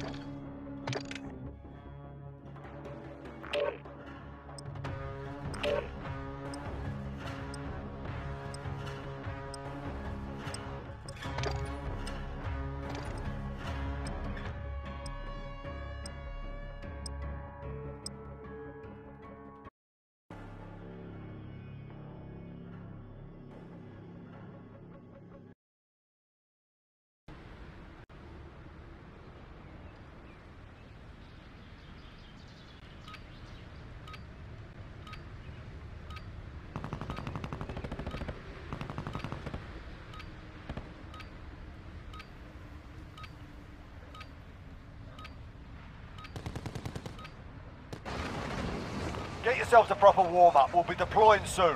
Get yourselves a proper warm-up. We'll be deploying soon.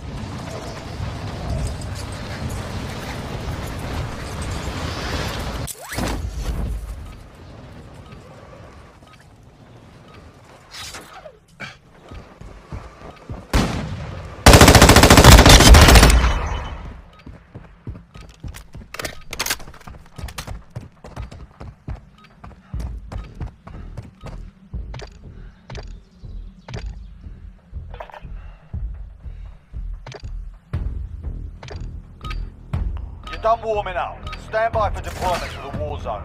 Done warming up. Stand by for deployment to the war zone.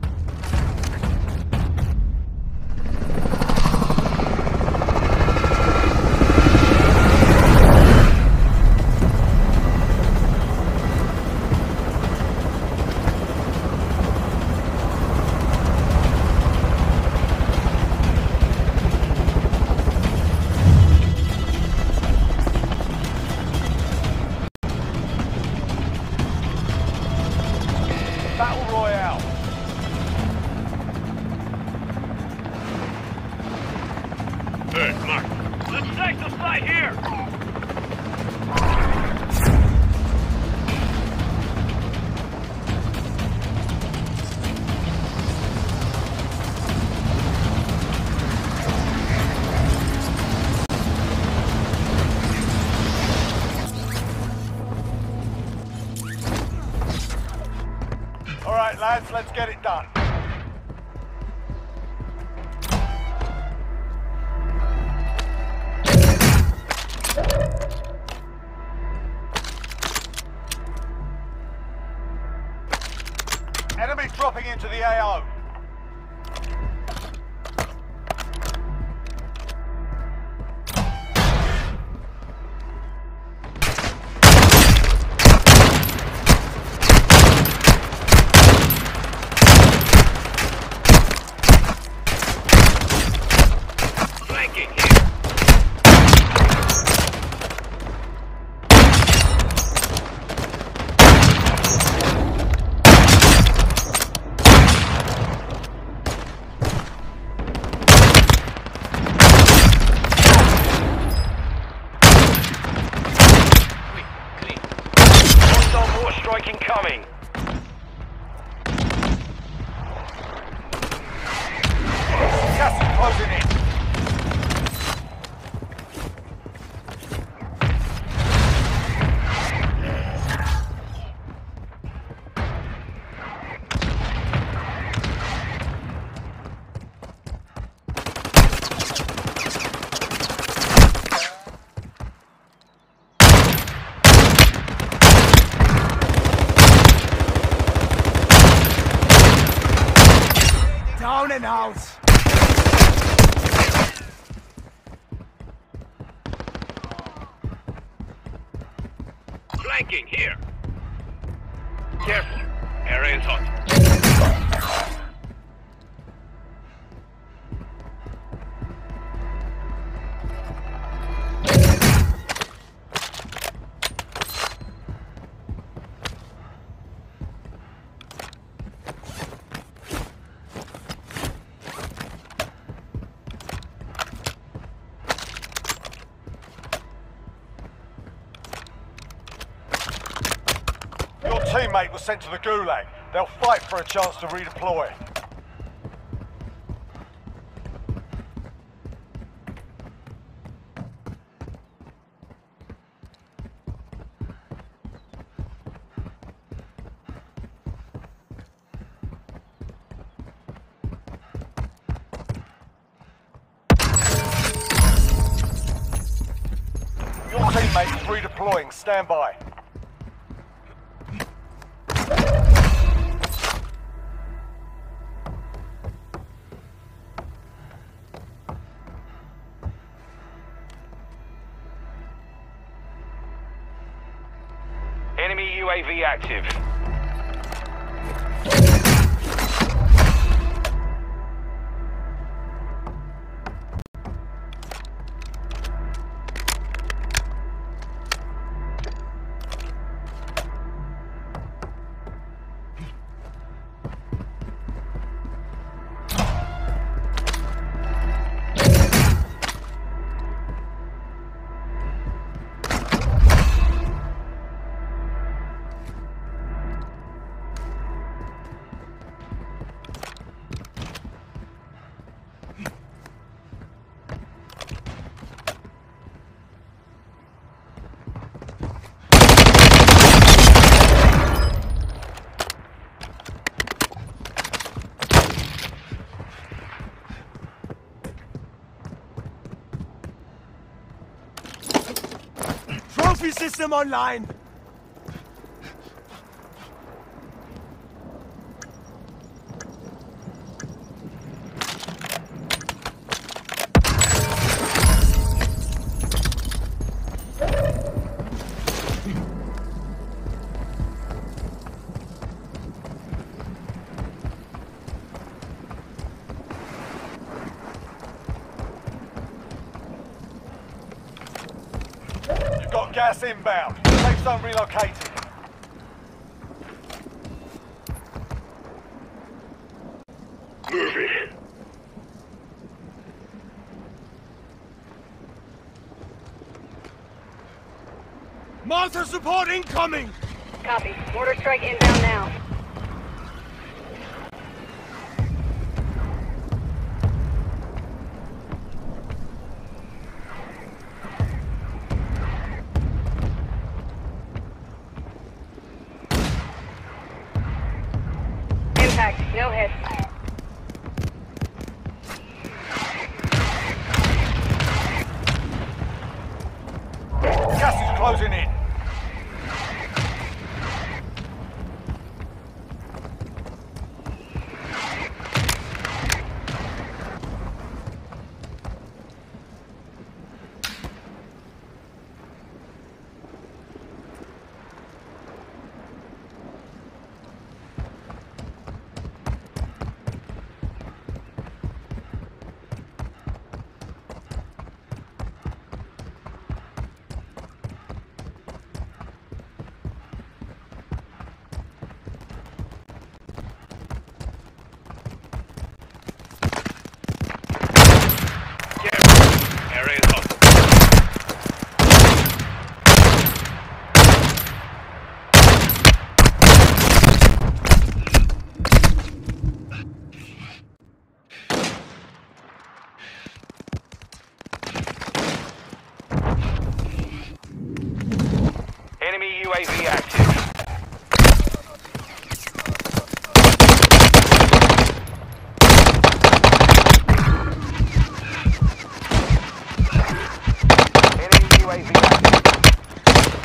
Battle Royale. Hey, Mark. Let's take the site here! All right, lads, let's get it done. Enemy dropping into the AO. Incoming! Gas is closing in. Down and out. Flanking here! Careful, area is hot. Your teammate was sent to the Gulag. They'll fight for a chance to redeploy. teammate is redeploying. Stand by. Enemy UAV active. Trophy system online! You've got gas inbound. Safe zone relocated. Move it. Mortar support incoming! Copy. Mortar strike inbound now. Impact. No hit. Gas is closing in. Area is hot. Enemy UAV active. Enemy UAV active.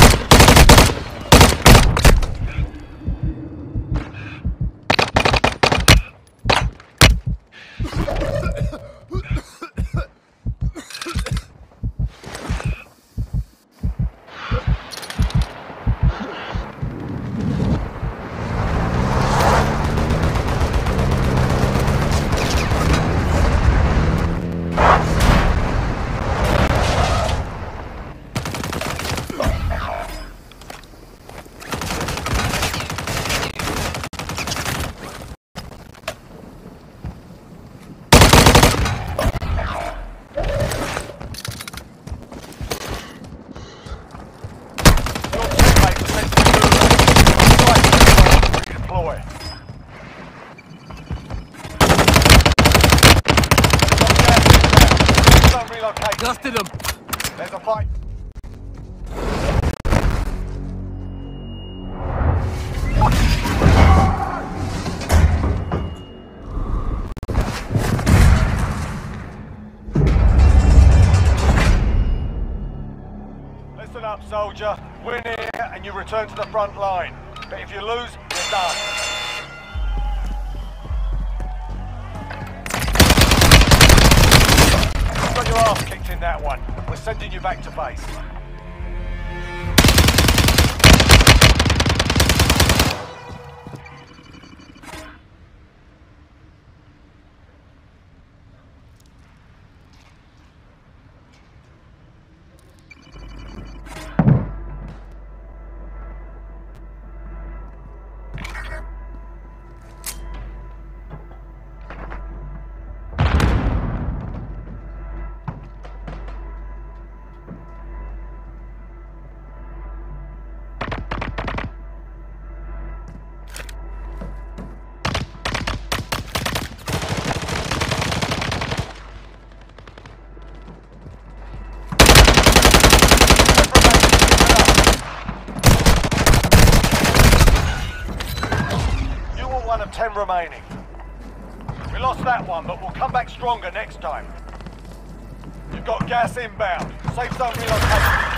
Your teammate was sent to the gulag. Redeploy. Got gas inbound. Safe zone relocated. Dusted him! There's a fight. soldier. Win here and you return to the front line. But if you lose, you're done. You got your ass kicked in that one. We're sending you back to base. One of 10 remaining. We lost that one, but we'll come back stronger next time. You've got gas inbound. Safe zone relocation.